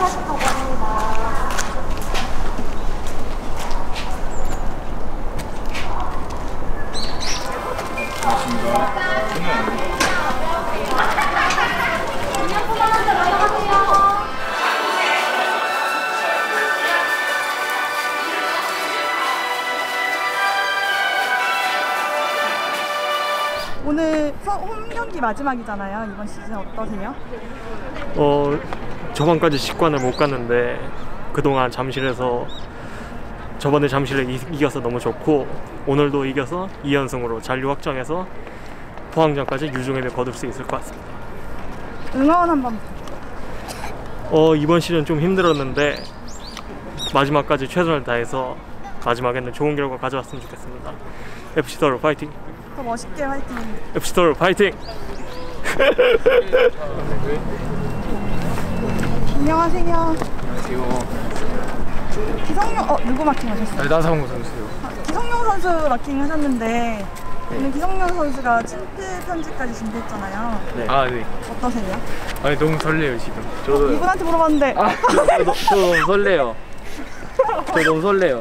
하얗다고 합니다. 오늘 홈 경기 마지막이잖아요. 이번 시즌 어떠세요? 저번까지 직관을 못 갔는데 그동안 잠실에서 저번에 잠실을 이겨서 너무 좋고 오늘도 이겨서 2연승으로 잔류 확정해서 포항전까지 유종의를 거둘 수 있을 것 같습니다. 응원 한번. 이번 시즌 좀 힘들었는데 마지막까지 최선을 다해서 마지막에는 좋은 결과 가져왔으면 좋겠습니다. FC 서울 파이팅! 더 멋있게 화이팅! FC 서울 파이팅! 안녕하세요. 안녕하세요. 기성용 누구 마킹 하셨어요? 네, 나상호 선수요. 기성용 선수 마킹 하셨는데 오늘 기성용 선수가 친필 편지까지 준비했잖아요. 네. 네. 어떠세요? 너무 설레요 지금. 저도 이분한테 물어봤는데. 저 너무 설레요. 저 너무 설레요.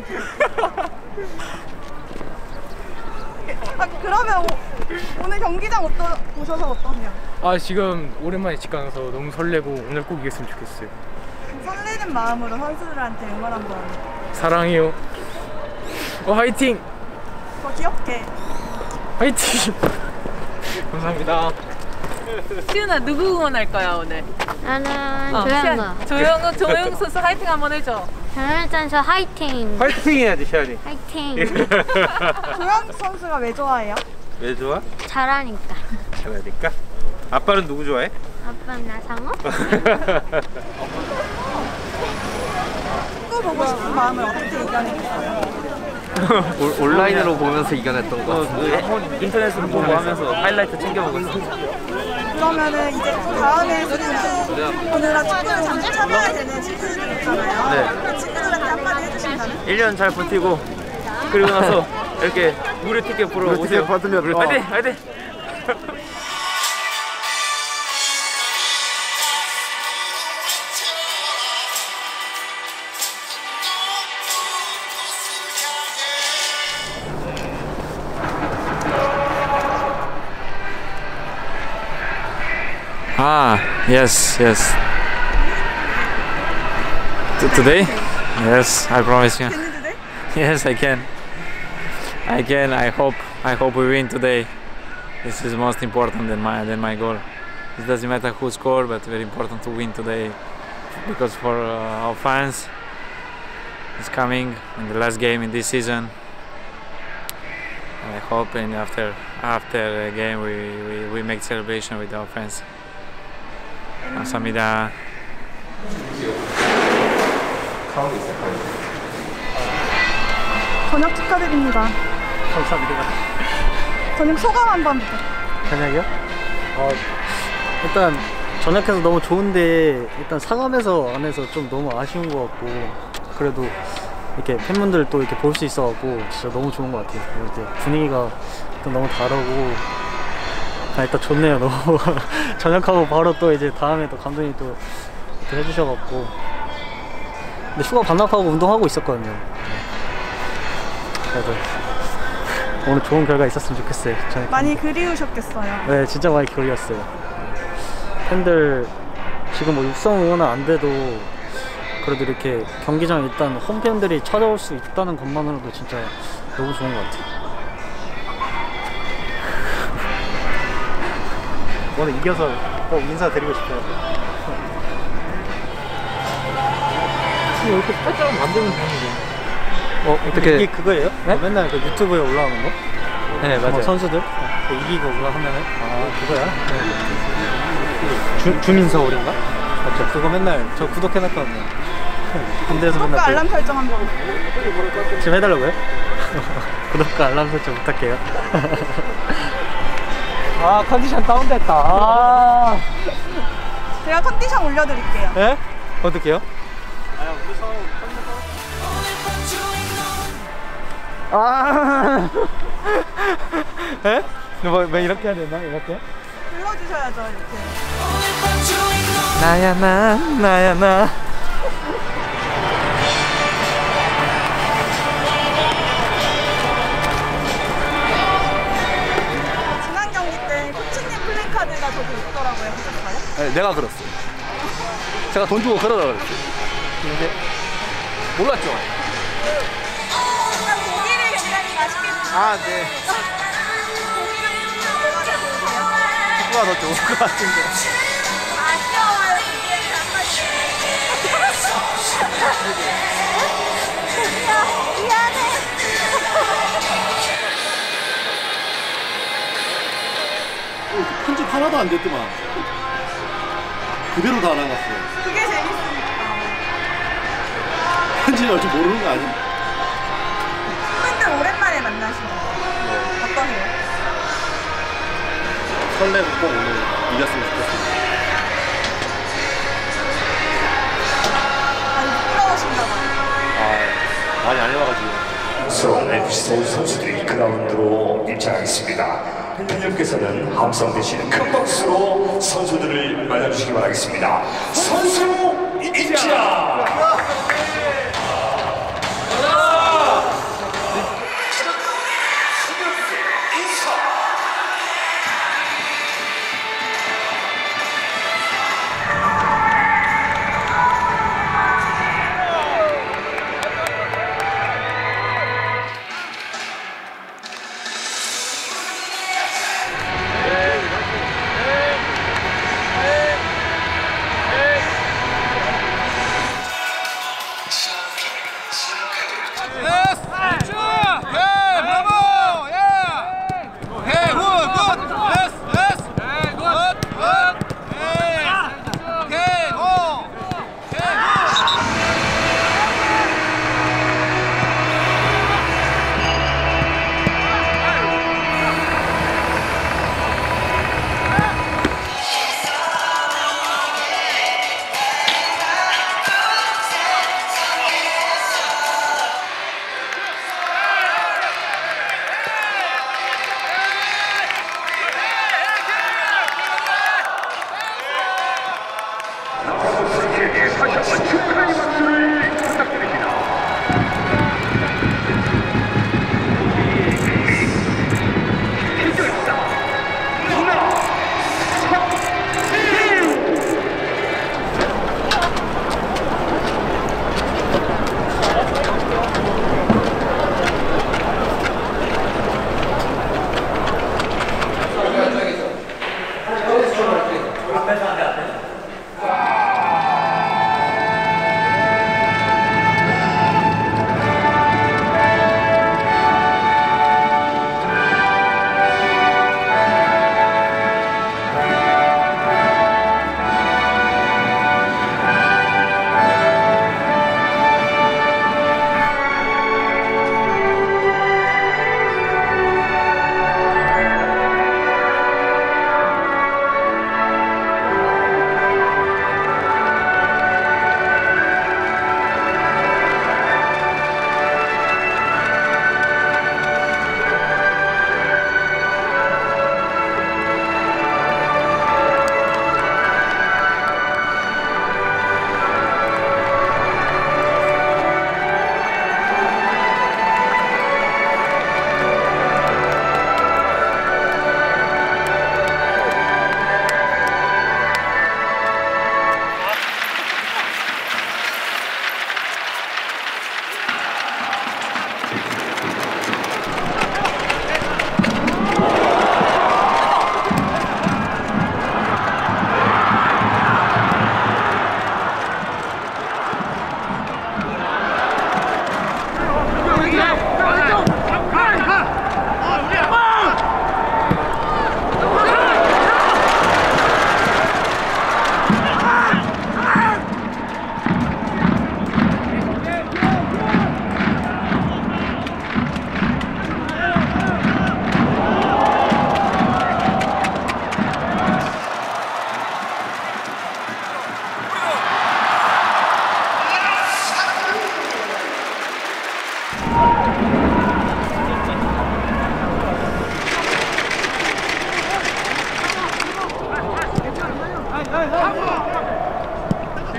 그러면 오늘 경기장 보셔서 어떠세요? 지금 오랜만에 집 가서 너무 설레고 오늘 꼭 이겼으면 좋겠어요. 설레는 마음으로 선수들한테 응원 한번. 사랑해요. 화이팅! 더 귀엽게. 화이팅! 감사합니다. 시은아 누구 응원할 거야 오늘? 나는 조영우 선수 화이팅 한번 해줘. 조영우 선수 화이팅! 화이팅 해야지 시안이. 화이팅! 조영우 선수가 왜 좋아해요? 왜 좋아? 잘하니까. 잘하니까? 아빠는 누구 좋아해? 아빠는 나상호? 축구 보고 싶은 마음을 어떻게 이겨내겠어요? 온라인으로 보면서 이겨냈던 것 같은데 인터넷으로 보고 하면서 하이라이트 챙겨보고 있어. 그러면은 이제 다음에 오늘아 축구를 잠시 참아야 되는 친구들 있잖아요. 네. 그 친구들한테 한마디 해주신다면? 1년 잘 버티고 그리고 나서 이렇게 무료 티켓 보러 오세요. 받으면 화이팅! 화이팅! Yes. Today? Yes, I promise you. Can you do that? Yes, I can. I hope we win today. This is most important than my goal. It doesn't matter who scored, but very important to win today because for our fans, it's coming in the last game in this season. I hope and after the game we make celebration with our fans. 감사합니다. 저녁 축하드립니다. 감사합니다. 저녁 소감 한번 부탁. 저녁이요? 일단 전역해서 너무 좋은데 일단 상암에서 안 해서 좀 너무 아쉬운 것 같고 그래도 이렇게 팬분들 또 이렇게 볼 수 있어갖고 진짜 너무 좋은 것 같아요. 이렇게 분위기가 또 너무 다르고 일단 좋네요. 너무 전역하고 바로 또 이제 다음에 또 감독님이 또 이렇게 해주셔갖고 근데 휴가 반납하고 운동하고 있었거든요. 그래서 오늘 좋은 결과 있었으면 좋겠어요. 많이 그리우셨겠어요. 네, 진짜 많이 그리웠어요. 팬들 지금 뭐 육성 응원은 안 돼도 그래도 이렇게 경기장 일단 홈팬들이 찾아올 수 있다는 것만으로도 진짜 너무 좋은 것 같아요. 오늘 이겨서 꼭 인사드리고 싶어요. 이렇게 살짝 만들면 되는데. 어떻게 이게 그거예요? 네? 맨날 그 유튜브에 올라오는 거? 네, 맞아요. 선수들 이기고 올라가면은 그거야? 네. 주민서울인가? 맞죠. 그거 맨날 저 구독해놨거든요. 군대에서 맨날 구독과 알람 설정 한번. 지금 해달라고요? 구독과 알람 설정 부탁해요. 컨디션 다운됐다. 제가 컨디션 올려드릴게요. 네? 어떻게요? 에? 뭐 이렇게 해야 되나? 이렇게? 불러주셔야죠, 이렇게. 나야 나 나야 나. 지난 경기 때 코치님 플래카드가 저기 있더라고요. 보셨어요? 네, 내가 걸었어요. 제가 돈 주고 걸어라 그랬어요. 근데 몰랐죠. 일단 고기를 굉장히 맛있게 드시는데 아, 네. 고기를 뭐가 더 좋으세요? 축구가 더 좋을 것 같은데. 아쉬워요. 고기에 단맛이. 미안해. 편집 하나도 안 됐더만. 그대로 다 나갔어. 그게 재밌으니까. 편집할 줄 모르는 거 아니야? 팬들 오랜만에 만나시는 거예요. 어떠세요? 설레고 꼭 오늘 이겼으면 좋겠습니다. 아니 부끄러우신가 봐요. 많이 안 해봐가지고. 수원 FC 서울 선수들이 그라운드로 입장하겠습니다. 팬여러분께서는 함성 대신 큰 박수로 선수들을 맞아주시기 바라겠습니다. 선수 입장!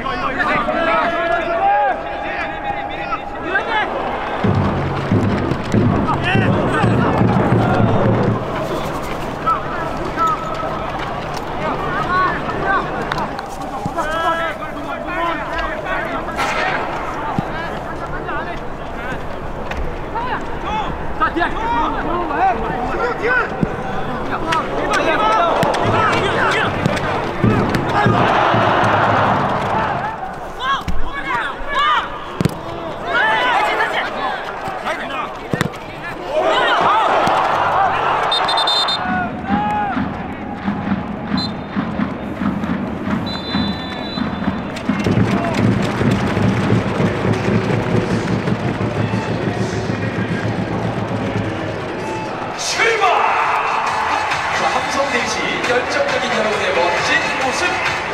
열정적인 여러분의 멋진 모습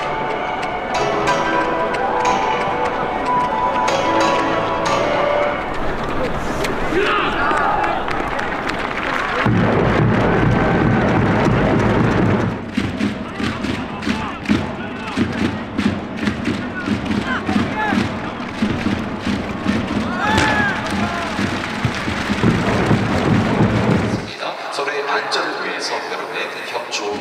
서로의 안전을 위해서 여러분의 협조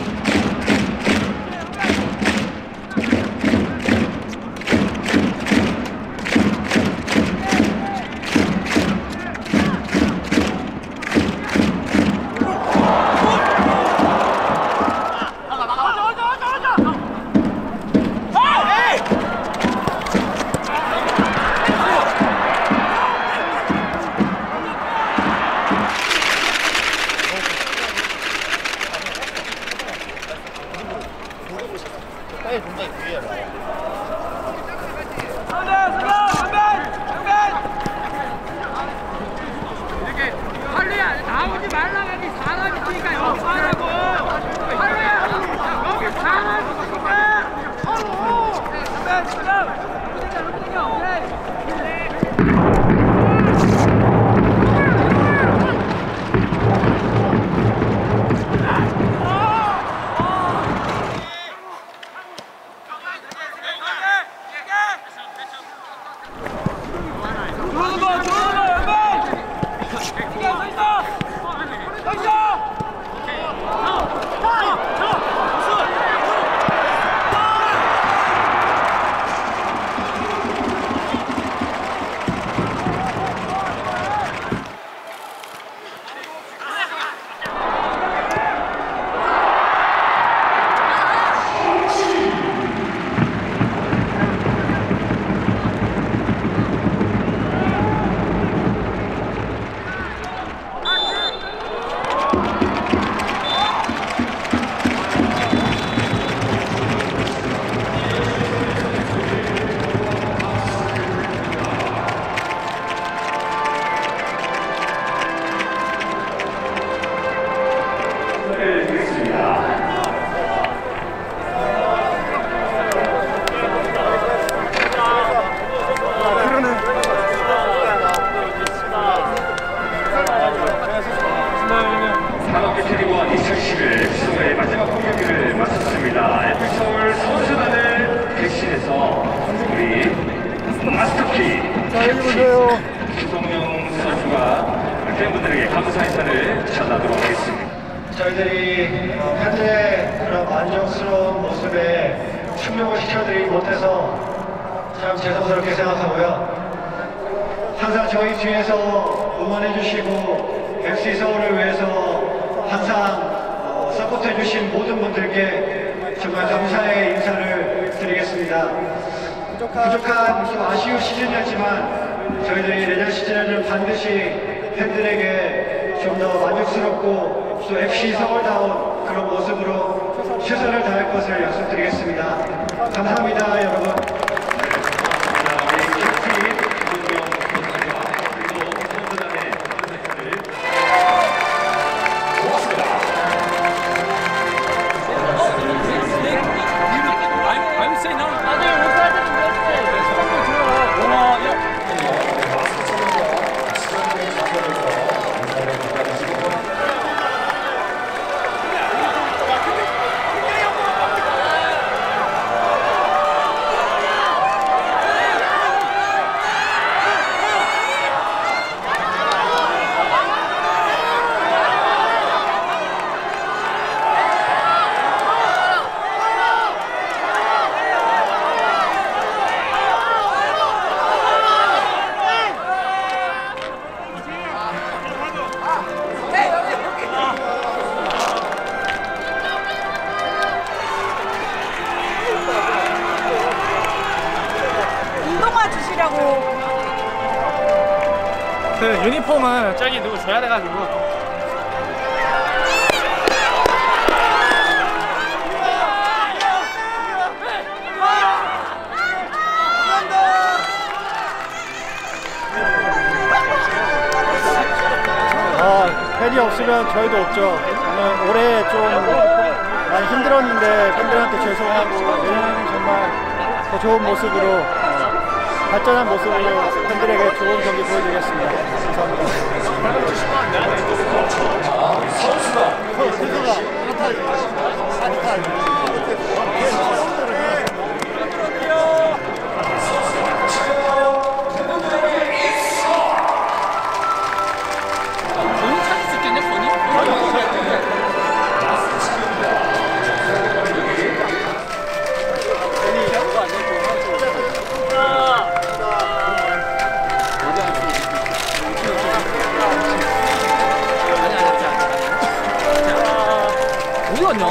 나오지 말라니 사람이 있으니까 여기 하라고. 할래야 여기 사람이 있으니까. 산업개체리와 2011 시즌의 마지막 공격기를 마쳤습니다. 에픽서울 선수단을 객실에서 우리 마스터키 수성용 선수가 팬분들에게 감사 인사를 전하도록 하겠습니다. 저희들이 현재 그런 만족스러운 모습에 충족을 시켜드리지 못해서 참 죄송스럽게 생각하고요. 항상 저희 뒤에서 응원해주시고 FC 서울을 위해서 항상 서포트해주신 모든 분들께 정말 감사의 인사를 드리겠습니다. 부족한 좀 아쉬운 시즌이었지만 저희들이 내년 시즌에는 반드시 팬들에게 좀 더 만족스럽고 또 FC 서울다운 그런 모습으로 최선을 다할 것을 약속드리겠습니다. 감사합니다, 여러분. 주시라고. 그 유니폼은 저기 누구 줘야 돼가지고. 팬이 없으면 저희도 없죠. 올해 좀 많이 힘들었는데 팬들한테 죄송하고 내년에는 정말 더 좋은 모습으로 발전한 모습으로 팬들에게 좋은 경기 보여드리겠습니다. 어디 갔냐?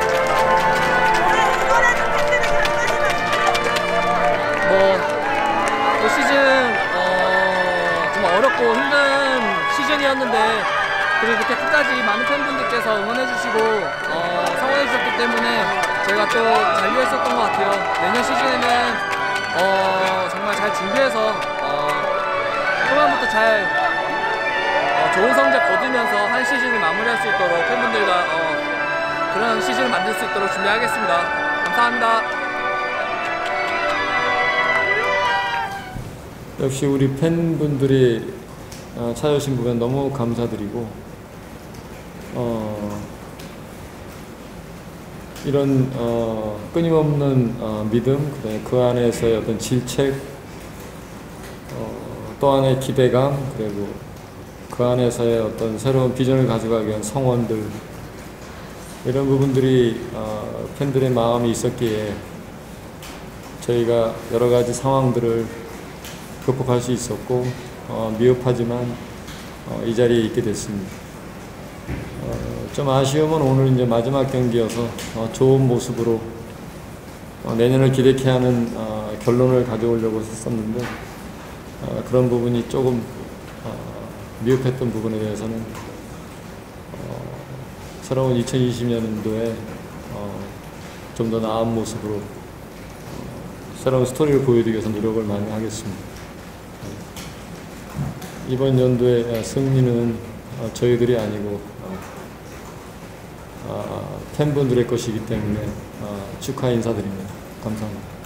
올 시즌 정말 어렵고 힘든 시즌이었는데 그리고 그렇게 끝까지 많은 팬분들께서 응원해주시고 성원해주셨기 때문에 저희가 또 잔류했었던 것 같아요. 내년 시즌에는 정말 잘 준비해서 초반부터 잘 좋은 성적 거두면서 한 시즌을 마무리할 수 있도록 팬분들과 그런 시즌을 만들 수 있도록 준비하겠습니다. 감사합니다. 역시 우리 팬분들이 찾아주신 부분 너무 감사드리고 이런 끊임없는 믿음, 그 안에서의 어떤 질책, 또 하나의 기대감, 그리고 그 안에서의 어떤 새로운 비전을 가져가기 위한 성원들, 이런 부분들이 팬들의 마음이 있었기에 저희가 여러 가지 상황들을 극복할 수 있었고 미흡하지만 이 자리에 있게 됐습니다. 좀 아쉬움은 오늘 이제 마지막 경기여서 좋은 모습으로 내년을 기대케 하는 결론을 가져오려고 했었는데 그런 부분이 조금 미흡했던 부분에 대해서는 새로운 2020년도에 좀 더 나은 모습으로 새로운 스토리를 보여드리기 위해서 노력을 많이 하겠습니다. 이번 연도의 승리는 저희들이 아니고 팬분들의 것이기 때문에 축하 인사드립니다. 감사합니다.